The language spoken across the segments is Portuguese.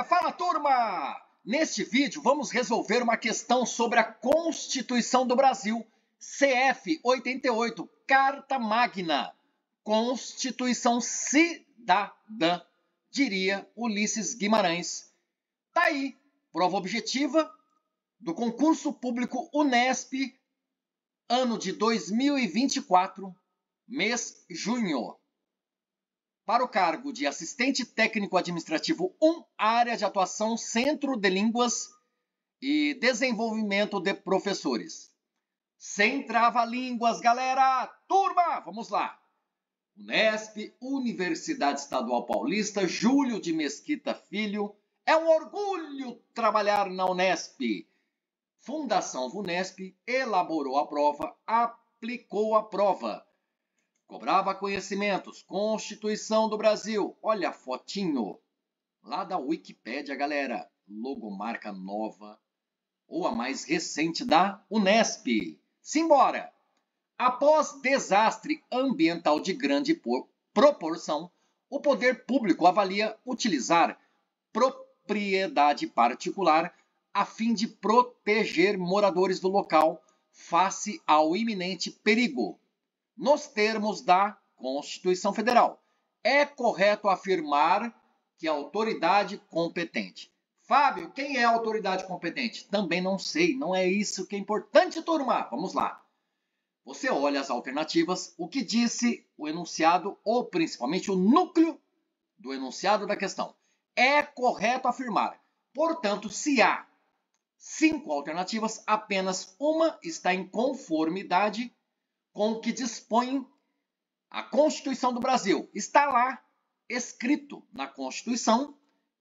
Fala turma! Neste vídeo vamos resolver uma questão sobre a Constituição do Brasil, CF 88, Carta Magna, Constituição Cidadã, diria Ulisses Guimarães. Tá aí, prova objetiva do concurso público Unesp, ano de 2024, mês junho. Para o cargo de assistente técnico administrativo 1, área de atuação Centro de Línguas e Desenvolvimento de Professores. Sem trava-línguas, galera! Turma, vamos lá! Unesp, Universidade Estadual Paulista, Júlio de Mesquita Filho. É um orgulho trabalhar na Unesp. Fundação Vunesp elaborou a prova, aplicou a prova. Cobrava conhecimentos, Constituição do Brasil. Olha a fotinho lá da Wikipédia, galera. Logomarca nova ou a mais recente da Unesp. Simbora! Após desastre ambiental de grande proporção, o poder público avalia utilizar propriedade particular a fim de proteger moradores do local face ao iminente perigo. Nos termos da Constituição Federal, é correto afirmar que a autoridade competente. Fábio, quem é a autoridade competente? Também não sei, não é isso que é importante, turma. Vamos lá. Você olha as alternativas, o que disse o enunciado, ou principalmente o núcleo do enunciado da questão. É correto afirmar. Portanto, se há 5 alternativas, apenas uma está em conformidade com o que dispõe a Constituição do Brasil. Está lá, escrito na Constituição,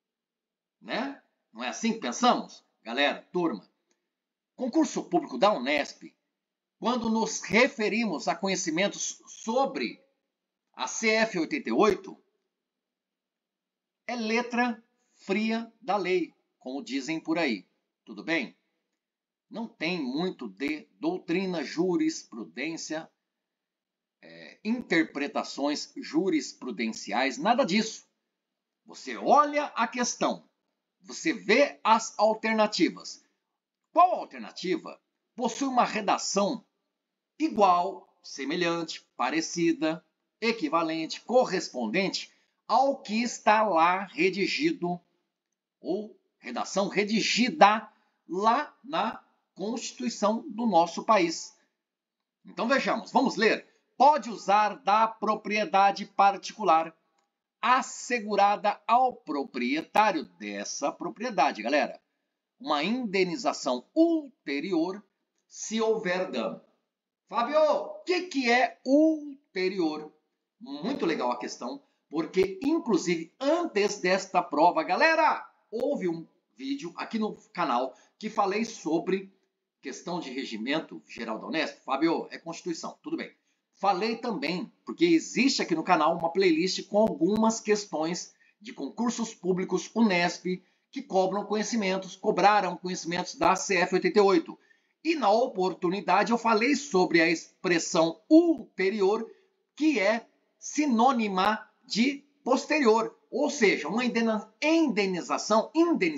né? Não é assim que pensamos? Galera, turma, concurso público da Unesp, quando nos referimos a conhecimentos sobre a CF 88, é letra fria da lei, como dizem por aí. Tudo bem? Não tem muito de doutrina, jurisprudência, interpretações jurisprudenciais, nada disso. Você olha a questão, você vê as alternativas. Qual alternativa possui uma redação igual, semelhante, parecida, equivalente, correspondente ao que está lá redigido, ou redação redigida lá na Constituição do nosso país? Então vejamos, vamos ler. Pode usar da propriedade particular assegurada ao proprietário dessa propriedade, galera, uma indenização ulterior se houver dano. Fábio, o que é ulterior? Muito legal a questão, porque inclusive antes desta prova, galera, houve um vídeo aqui no canal que falei sobre questão de regimento geral da Unesp. Fábio, é Constituição, tudo bem. Falei também, porque existe aqui no canal uma playlist com algumas questões de concursos públicos Unesp que cobraram conhecimentos da CF 88. E na oportunidade eu falei sobre a expressão ulterior, que é sinônima de posterior, ou seja, uma indenização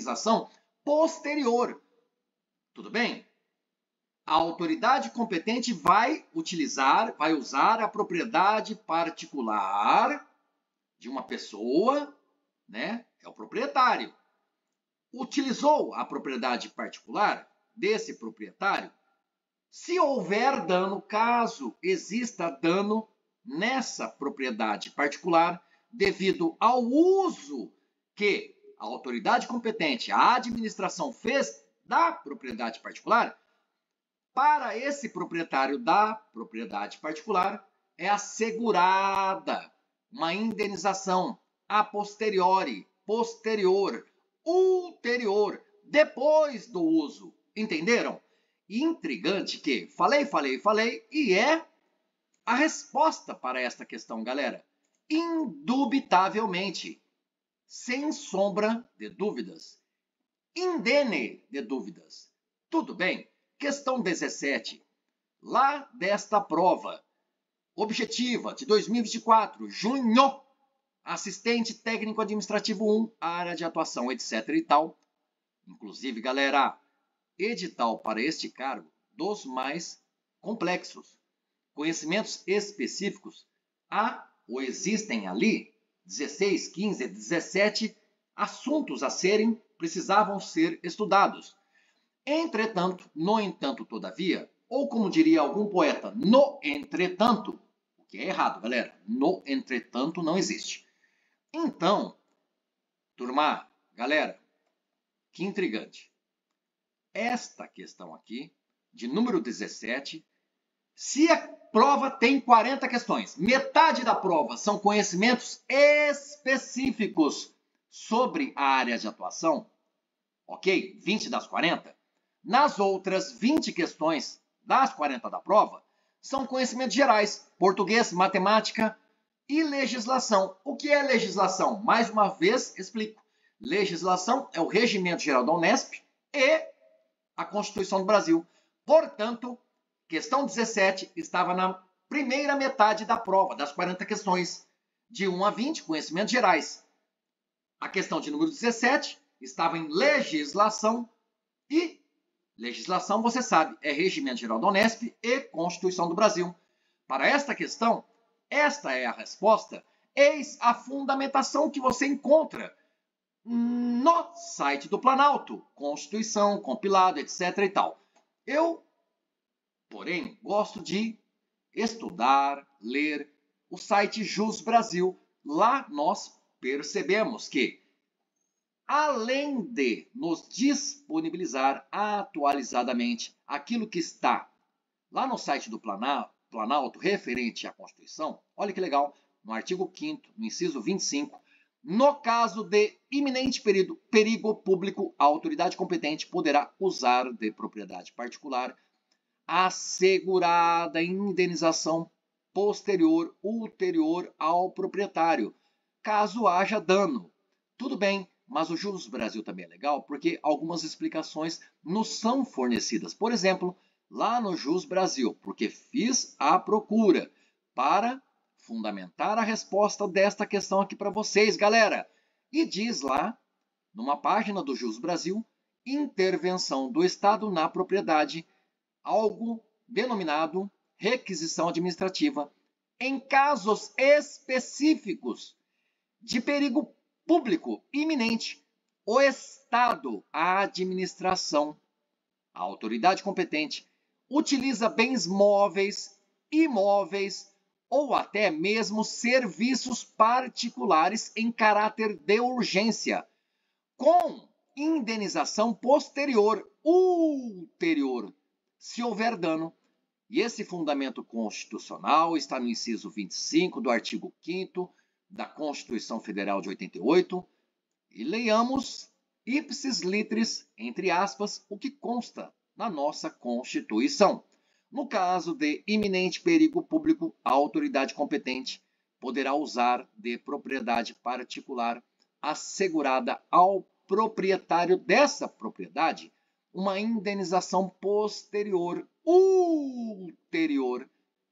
posterior. Tudo bem? A autoridade competente vai usar a propriedade particular de uma pessoa, né? É o proprietário. Utilizou a propriedade particular desse proprietário. Se houver dano, caso exista dano nessa propriedade particular, devido ao uso que a autoridade competente, a administração fez da propriedade particular, para esse proprietário da propriedade particular, é assegurada uma indenização a posteriori, posterior, ulterior, depois do uso. Entenderam? Intrigante que falei, e é a resposta para esta questão, galera. Indubitavelmente, sem sombra de dúvidas, indene de dúvidas. Tudo bem? Questão 17, lá desta prova objetiva de 2024, junho, assistente técnico administrativo 1, área de atuação, etc e tal. Inclusive, galera, edital para este cargo dos mais complexos. Conhecimentos específicos há ou existem ali 16, 15, 17 assuntos a serem, precisavam ser estudados. Entretanto, no entanto, todavia, ou como diria algum poeta, no entretanto, o que é errado, galera, no entretanto não existe. Então, turma, galera, que intrigante. Esta questão aqui, de número 17, se a prova tem 40 questões, metade da prova são conhecimentos específicos sobre a área de atuação, ok? 20 das 40. Nas outras 20 questões das 40 da prova, são conhecimentos gerais, português, matemática e legislação. O que é legislação? Mais uma vez, explico. Legislação é o Regimento Geral da Unesp e a Constituição do Brasil. Portanto, questão 17 estava na primeira metade da prova, das 40 questões, de 1 a 20, conhecimentos gerais. A questão de número 17 estava em legislação e legislação, você sabe, é Regimento Geral da Unesp e Constituição do Brasil. Para esta questão, esta é a resposta. Eis a fundamentação que você encontra no site do Planalto, Constituição, compilado, etc e tal. Eu, porém, gosto de estudar, ler o site Jus Brasil. Lá nós percebemos que, além de nos disponibilizar atualizadamente aquilo que está lá no site do Planalto referente à Constituição, olha que legal, no artigo 5º, no inciso 25, no caso de iminente perigo público, a autoridade competente poderá usar de propriedade particular assegurada indenização posterior, ulterior ao proprietário, caso haja dano. Tudo bem, mas o Jus Brasil também é legal porque algumas explicações nos são fornecidas. Por exemplo, lá no Jus Brasil, porque fiz a procura para fundamentar a resposta desta questão aqui para vocês, galera. E diz lá, numa página do Jus Brasil, intervenção do Estado na propriedade, algo denominado requisição administrativa, em casos específicos de perigo público iminente, o Estado, a administração, a autoridade competente, utiliza bens móveis, imóveis ou até mesmo serviços particulares em caráter de urgência, com indenização posterior, ulterior, se houver dano. E esse fundamento constitucional está no inciso 25 do artigo 5º da Constituição Federal de 88. E leiamos ipsis litteris, entre aspas, o que consta na nossa Constituição. No caso de iminente perigo público, a autoridade competente poderá usar de propriedade particular assegurada ao proprietário dessa propriedade uma indenização posterior, ulterior,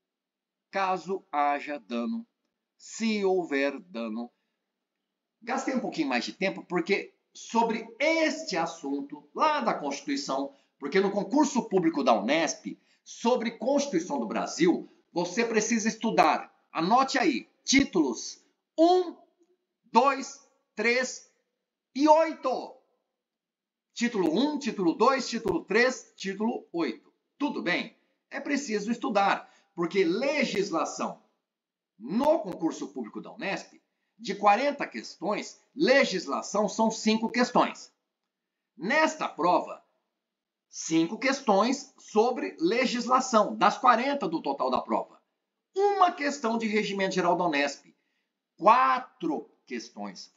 caso haja dano, se houver dano. Gastei um pouquinho mais de tempo porque sobre este assunto lá da Constituição, porque no concurso público da Unesp, sobre Constituição do Brasil, você precisa estudar, anote aí, títulos 1, 2, 3 e 8. Título 1, título 2, título 3, título 8. Tudo bem? É preciso estudar, porque legislação no concurso público da Unesp, de 40 questões, legislação são 5 questões. Nesta prova, 5 questões sobre legislação, das 40 do total da prova. Uma questão de Regimento Geral da Unesp. 4 questões.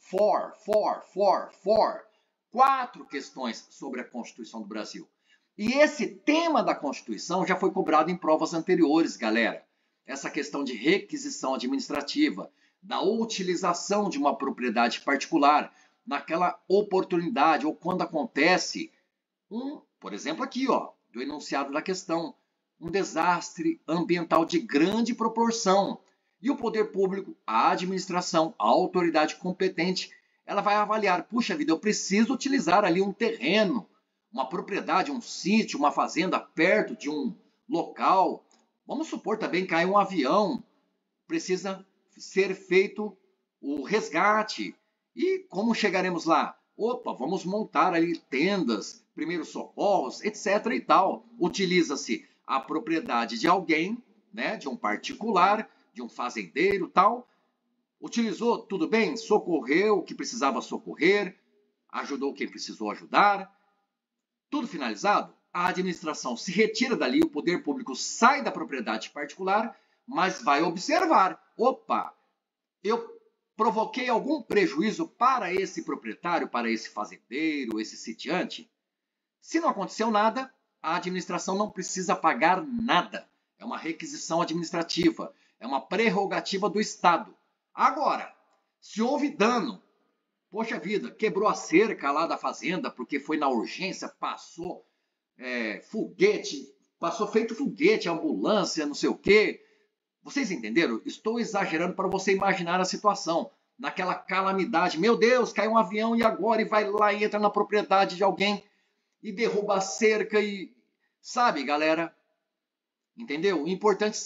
4 questões sobre a Constituição do Brasil. E esse tema da Constituição já foi cobrado em provas anteriores, galera. Essa questão de requisição administrativa, da utilização de uma propriedade particular, naquela oportunidade ou quando acontece por exemplo, aqui, ó, do enunciado da questão, um desastre ambiental de grande proporção E o poder público, a administração, a autoridade competente, ela vai avaliar, puxa vida, eu preciso utilizar ali um terreno, uma propriedade, um sítio, uma fazenda perto de um local. Vamos supor também que cai um avião, precisa ser feito o resgate. E como chegaremos lá? Opa, vamos montar ali tendas, primeiros socorros, etc. e tal. Utiliza-se a propriedade de alguém, né, de um particular, de um fazendeiro, tal. Utilizou, tudo bem, socorreu o que precisava socorrer, ajudou quem precisou ajudar. Tudo finalizado, a administração se retira dali, o poder público sai da propriedade particular, mas vai observar. Opa, eu provoquei algum prejuízo para esse proprietário, para esse fazendeiro, esse sitiante? Se não aconteceu nada, a administração não precisa pagar nada. É uma requisição administrativa, é uma prerrogativa do Estado. Agora, se houve dano, poxa vida, quebrou a cerca lá da fazenda porque foi na urgência, passou foguete, passou feito foguete, ambulância, não sei o quê. Vocês entenderam? Estou exagerando para você imaginar a situação. Naquela calamidade, meu Deus, caiu um avião e agora? E vai lá e entra na propriedade de alguém e derruba a cerca e... Sabe, galera? Entendeu? O importante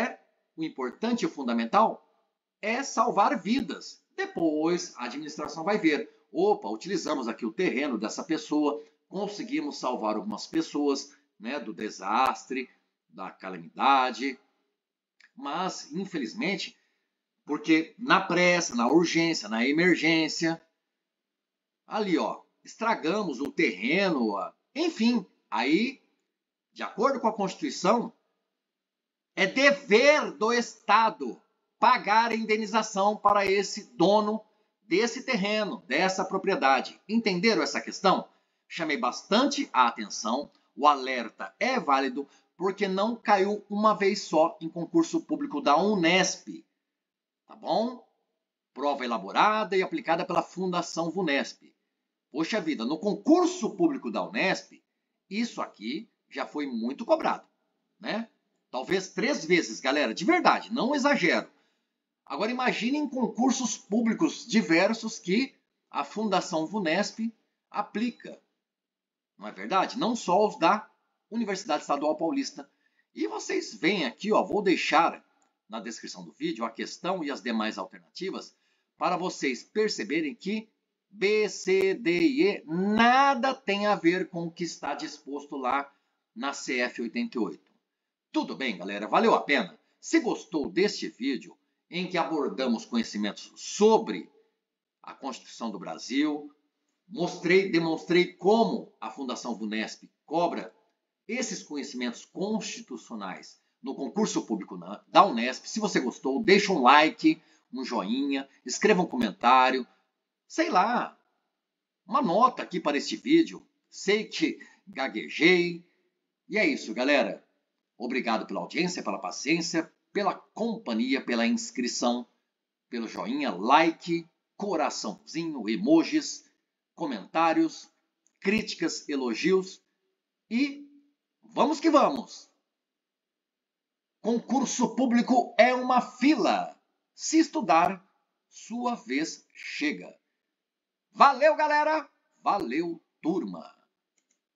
e o fundamental é salvar vidas. Depois, a administração vai ver. Opa, utilizamos aqui o terreno dessa pessoa, conseguimos salvar algumas pessoas, né, do desastre, da calamidade. Mas, infelizmente, porque na pressa, na urgência, na emergência, ali, ó, estragamos o terreno, enfim, aí, de acordo com a Constituição, é dever do Estado pagar a indenização para esse dono desse terreno, dessa propriedade. Entenderam essa questão? Chamei bastante a atenção, o alerta é válido, porque não caiu uma vez só em concurso público da Unesp. Tá bom? Prova elaborada e aplicada pela Fundação VUNESP. Poxa vida, no concurso público da Unesp, isso aqui já foi muito cobrado, né? Talvez 3 vezes, galera, de verdade, não exagero. Agora imaginem concursos públicos diversos que a Fundação VUNESP aplica. Não é verdade? Não só os da Universidade Estadual Paulista. E vocês veem aqui, ó, vou deixar na descrição do vídeo a questão e as demais alternativas para vocês perceberem que B, C, D e E nada tem a ver com o que está disposto lá na CF 88. Tudo bem, galera? Valeu a pena? Se gostou deste vídeo, em que abordamos conhecimentos sobre a Constituição do Brasil, demonstrei como a Fundação VUNESP cobra esses conhecimentos constitucionais no concurso público da Unesp. Se você gostou, deixa um like, um joinha, escreva um comentário, sei lá, uma nota aqui para este vídeo. Sei que gaguejei. E é isso, galera. Obrigado pela audiência, pela paciência, pela companhia, pela inscrição, pelo joinha, like, coraçãozinho, emojis, comentários, críticas, elogios e vamos que vamos! Concurso público é uma fila. Se estudar, sua vez chega. Valeu, galera! Valeu, turma!